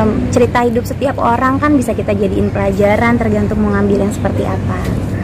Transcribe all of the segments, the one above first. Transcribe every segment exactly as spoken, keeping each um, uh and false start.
um, cerita hidup setiap orang kan bisa kita jadiin pelajaran, tergantung mau ngambil yang seperti apa.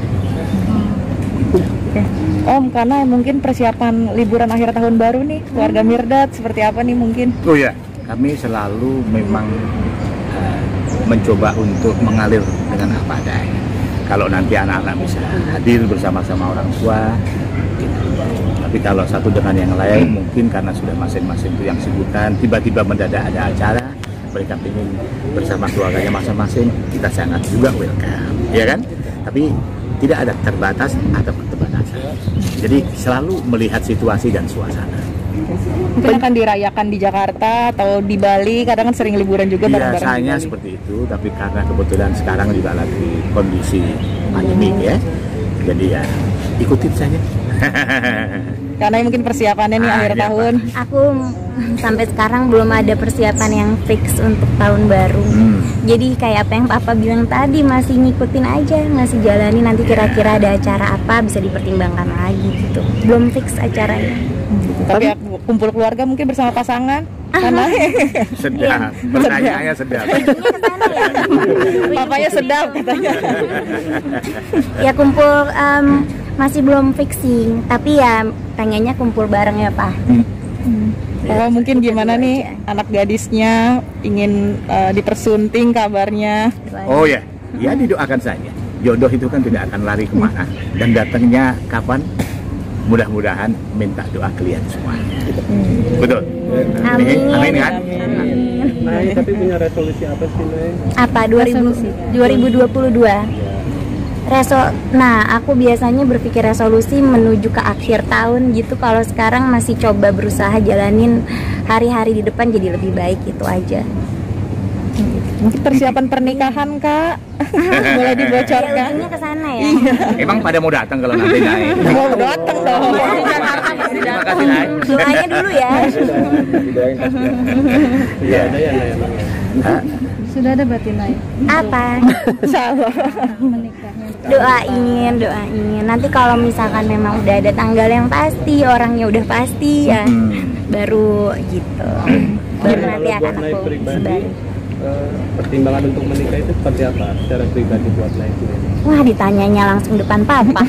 Oke. Om, karena mungkin persiapan liburan akhir tahun baru nih, keluarga Mirdad seperti apa nih mungkin? Oh ya, kami selalu memang uh, mencoba untuk mengalir dengan apa adanya. Kalau nanti anak-anak bisa hadir bersama-sama orang tua, gitu. Tapi kalau satu dengan yang lain, mungkin karena sudah masing-masing itu yang sibukan, tiba-tiba mendadak ada acara, mereka ingin bersama keluarganya masing-masing, kita sangat juga welcome, ya kan? Tapi tidak ada terbatas atau keterbatasan. Jadi selalu melihat situasi dan suasana. Mungkin akan dirayakan di Jakarta atau di Bali, kadang kan sering liburan juga bareng-bareng. Biasanya seperti itu, tapi karena kebetulan sekarang juga lagi kondisi pandemi ya, jadi ya ikutin saja. Karena mungkin persiapannya nih Ah, akhir iya, tahun. Pak. Aku sampai sekarang belum ada persiapan yang fix untuk tahun baru. Hmm. Jadi kayak apa yang Papa bilang tadi, masih ngikutin aja, masih jalani, nanti kira-kira ada acara apa bisa dipertimbangkan lagi gitu. Belum fix acaranya. Tapi ya, kumpul keluarga mungkin bersama pasangan. Karena Sedap, pertanyaannya sedap. Ujungnya ke sana ya. papanya sedap katanya. Ya kumpul em, masih belum fixing, tapi ya pengennya kumpul bareng ya Pak. Hmm. Oh, mungkin gimana nih anak gadisnya ingin uh, dipersunting kabarnya. Oh ya, ya didoakan saja. Jodoh itu kan tidak akan lari kemana, dan datangnya kapan? Mudah-mudahan minta doa kalian semua. Gitu. Hmm. Betul. Amin. Amin kan? Nah, tapi punya resolusi apa sih, Nay? Apa dua ribu dua puluh dua? Reso, nah aku biasanya berpikir resolusi menuju ke akhir tahun gitu. Kalau sekarang masih coba berusaha jalanin hari-hari di depan jadi lebih baik, itu aja. Mungkin persiapan pernikahan Kak, boleh Ya dibocorkan? ujungnya ke sana ya. Emang pada mau datang kalau nanti naik? Mau datang dong. Di Jakarta pasti Terima datang. kasih naik. Doanya dulu ya. Iya, ada ya, Nay. Hah? Sudah ada berarti naik Apa? Salah. menikahnya. Doain, doain. Nanti kalau misalkan memang udah ada tanggal yang pasti, orangnya udah pasti ya, Hmm. baru gitu. Baru nanti Kalau akan buat Nay aku pribadi, sebarin. eh, pertimbangan untuk menikah itu seperti apa secara pribadi buat Nay sendiri? Wah, ditanyanya langsung depan papa.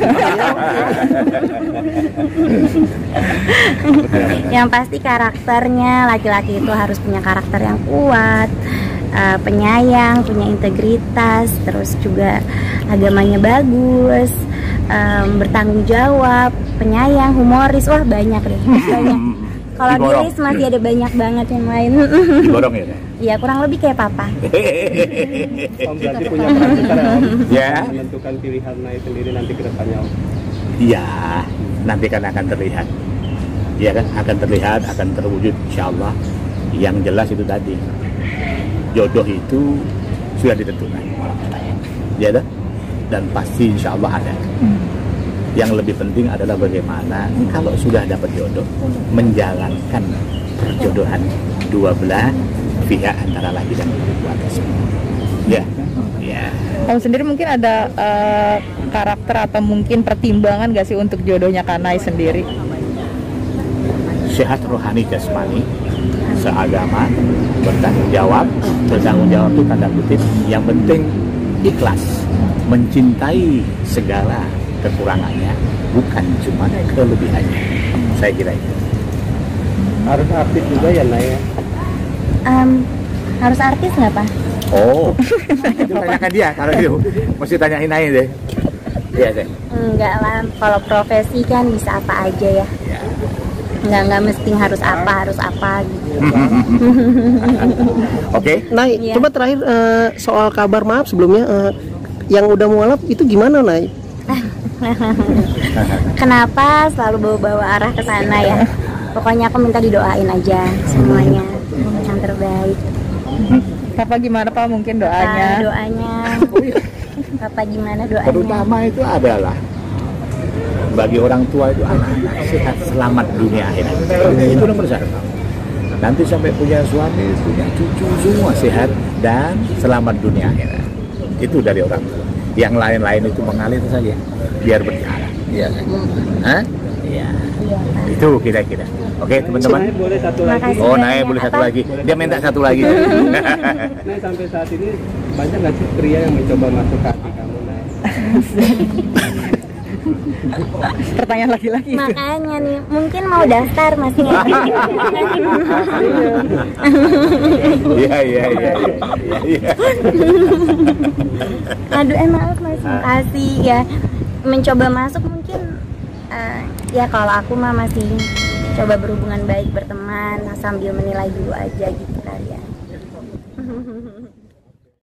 Yang pasti karakternya, laki-laki itu harus punya karakter yang kuat, uh, penyayang, punya integritas, terus juga agamanya bagus, um, bertanggung jawab, penyayang, humoris. Wah, banyak deh, banyak. Kalau di Diborong. list masih ada banyak banget yang lain. Diborong ya? Iya, kurang lebih kayak papa. Om berarti punya peran besar ya, Om? Ya. Menentukan pilihan Nay sendiri nanti ke depannya, Om. Iya, nanti kan akan terlihat. Iya kan, akan terlihat, akan terwujud insya Allah. Yang jelas itu tadi, jodoh itu sudah ditentukan. Ya kan? Dan pasti insya Allah ada. Yang lebih penting adalah bagaimana kalau sudah dapat jodoh, menjalankan perjodohan dua belah pihak antara laki dan keluarga semua. Ya, ya. Om sendiri mungkin ada uh, karakter atau mungkin pertimbangan gak sih untuk jodohnya Kanai sendiri? Sehat rohani jasmani, seagama, bertanggung jawab. Bertanggung jawab itu tanda kutip, yang penting ikhlas, mencintai segala kekurangannya, bukan cuma kelebihannya. Saya kira itu. Harus aktif juga ya, Nay? Um, harus artis nggak Pak? Oh, itu tanyakan dia. Kalau itu mesti tanyain aja deh. Iya deh. Enggak lah, kalau profesi kan bisa apa aja ya. Ya. Enggak, enggak mesti harus apa, harus apa gitu. Oke. Nay, Iya. coba terakhir eh, soal kabar, maaf sebelumnya, eh, yang udah mualaf itu gimana, Nay? Kenapa selalu bawa-bawa arah ke sana ya? Pokoknya aku minta didoain aja semuanya yang terbaik. Papa gimana Pak mungkin Apa doanya? doanya? Papa gimana doanya? Terutama itu adalah bagi orang tua itu anak-anak sehat selamat dunia akhirat. Itu nomor satu. Nanti sampai punya suami, punya cucu, semua sehat dan selamat dunia akhirat. Itu dari orang tua. Yang lain-lain itu mengalir saja, biar berjalan. Iya kan? Hah? Iya. iya Pak. Itu kira-kira. Oke teman-teman. Naik boleh satu lagi. Makasih. Oh naik banyak. boleh satu Apa? lagi. Dia minta satu lagi. Nah sampai saat ini banyak nggak sih pria yang mencoba masuk ke hati kamu Nay? Pertanyaan laki-laki. Makanya nih, mungkin mau daftar Mas ya. Iya iya iya. Iya. Aduh, eh maaf Mas, makasih ya. Mencoba masuk mungkin eh, ya kalau aku mah masih coba berhubungan baik, berteman sambil menilai dulu aja gitu kali ya.